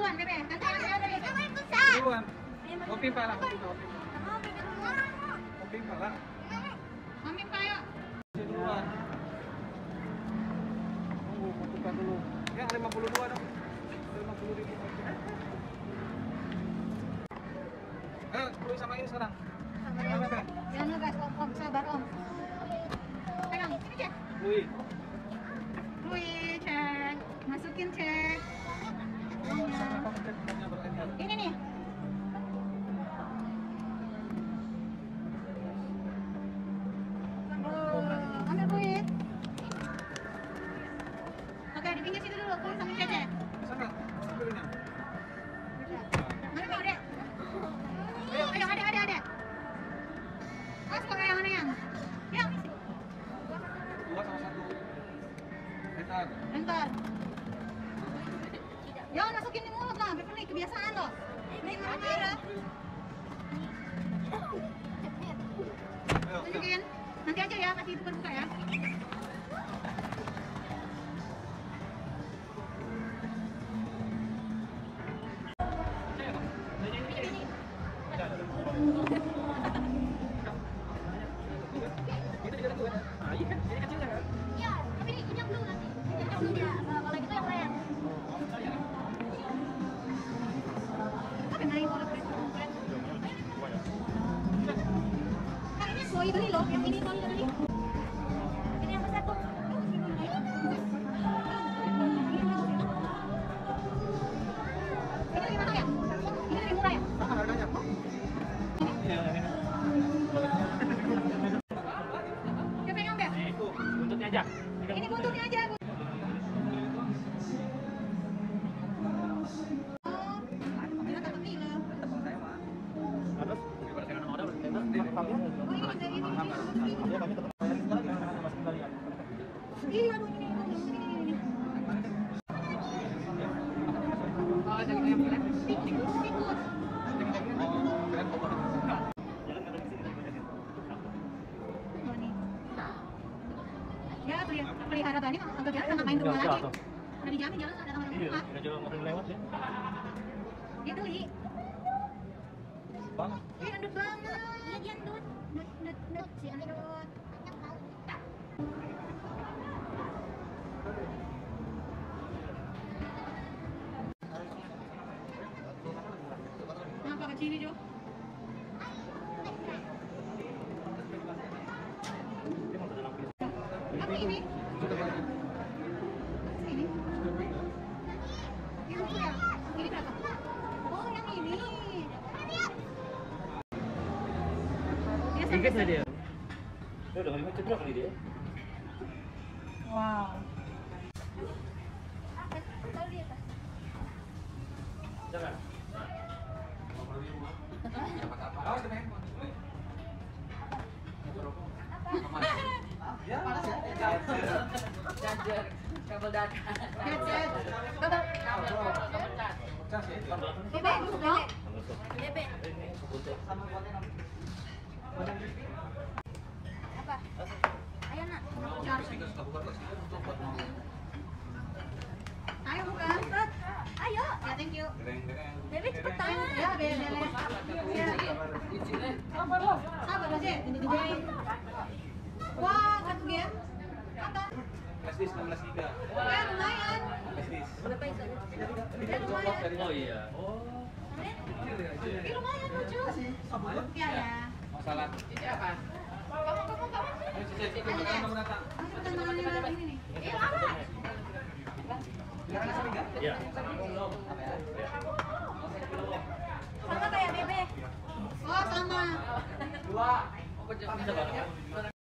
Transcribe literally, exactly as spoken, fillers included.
duluan, Bebe. Nanti ada ada Bebe. Duluan. Kopi pala, kopi kopi. Kopi pala. Mami pa yuk. Duluan. Tunggu, mau tukar dulu. Yang lima puluh dua dong. lima puluh ribu. Eh, perlu sama ini sekarang. Sabar om. Jangan ngegas om, om. Sabar om. Pegang, sini cek. Lui. Lui, cek. Masukin cek. Uangnya. Ini nih. Oh, ambil duit. Oke, di pinggir situ dulu. Kuis sama cece. Sana, ambilnya. Mana mau dek? Ayo, ayo, adek, adek, adek. Mas, pakai yang mana yang? Yang. Dua sama satu. Bentar. Bentar. Jangan masukin di mulut lah, biar kebiasaan loh. Ini merah-merah. Ayo, ayo. Tunjukin. Nanti aja ya, kasih itu buka ya. Iya, tapi ini yang dulu nanti. Yang dulu ya, kalau gitu yang lain. Apa naik mulut keren? Kan ini Chloe beli loh, yang ini Chloe beli. Ini yang besar tuh. Ini lebih mahal ya? Ini lebih murah ya? Sama harganya. Iya, ini. Siapa yang ngambil? Itu, buntutnya aja. Ini buntutnya aja. Bu. Oh, kita tetap nilai. Terus, daripada saya nggak modal, berarti enak. Oh, ini dari ini. Iya, kami tetap bayarin sekali karena ada mas kembalian. Iya, aduh, ini, ini, ini, ini. Oh, jadi kayak bulan. Tikus, tikus. Oh, keren kok. Oh, nih. Ya, peli- pelihara tadi mah agak biasa ngapain di rumah Iya, lagi. tuh. Udah dijamin jalan ada teman Iya, rumah. udah jalan ngobrol lewat ya. Dia beli. Banget. Ih, endut banget. Iya, dia ndut. Endut, endut, endut. Si endut. Kenapa kecil ini, Jo? Apa ini? Ini? Yang ini ya? Ini berapa? Oh, yang ini. Dia sampai Ingat nggak dia? Dia udah nggak cedera kali dia. wow. Tahu dia apa? Jangan. Ya, panas ya. Charger, kabel data. Headset. Kabel. Cas ya. Bebe, no? Bebe. Apa? Ayo nak. Ayo buka. Ayo. Ya, thank you. Bebe cepetan. Ya, Bebe. Ya. Sabar aja, gede-gede. Wah, satu game. Apa? Flash disk enam belas giga. Ya, lumayan. Flash disk. Berapa itu? Ya, lumayan. Oh iya. Ini lumayan lucu. Ya, ya. Masalah. Ini apa? Kamu, kamu, kamu. Ayo, Cici, Cici, kamu datang. Kamu cepetan tangan ini nih. Eh, apa? Iya. Sama kayak Bebe. Oh, sama. Dua. Oh, bisa banget.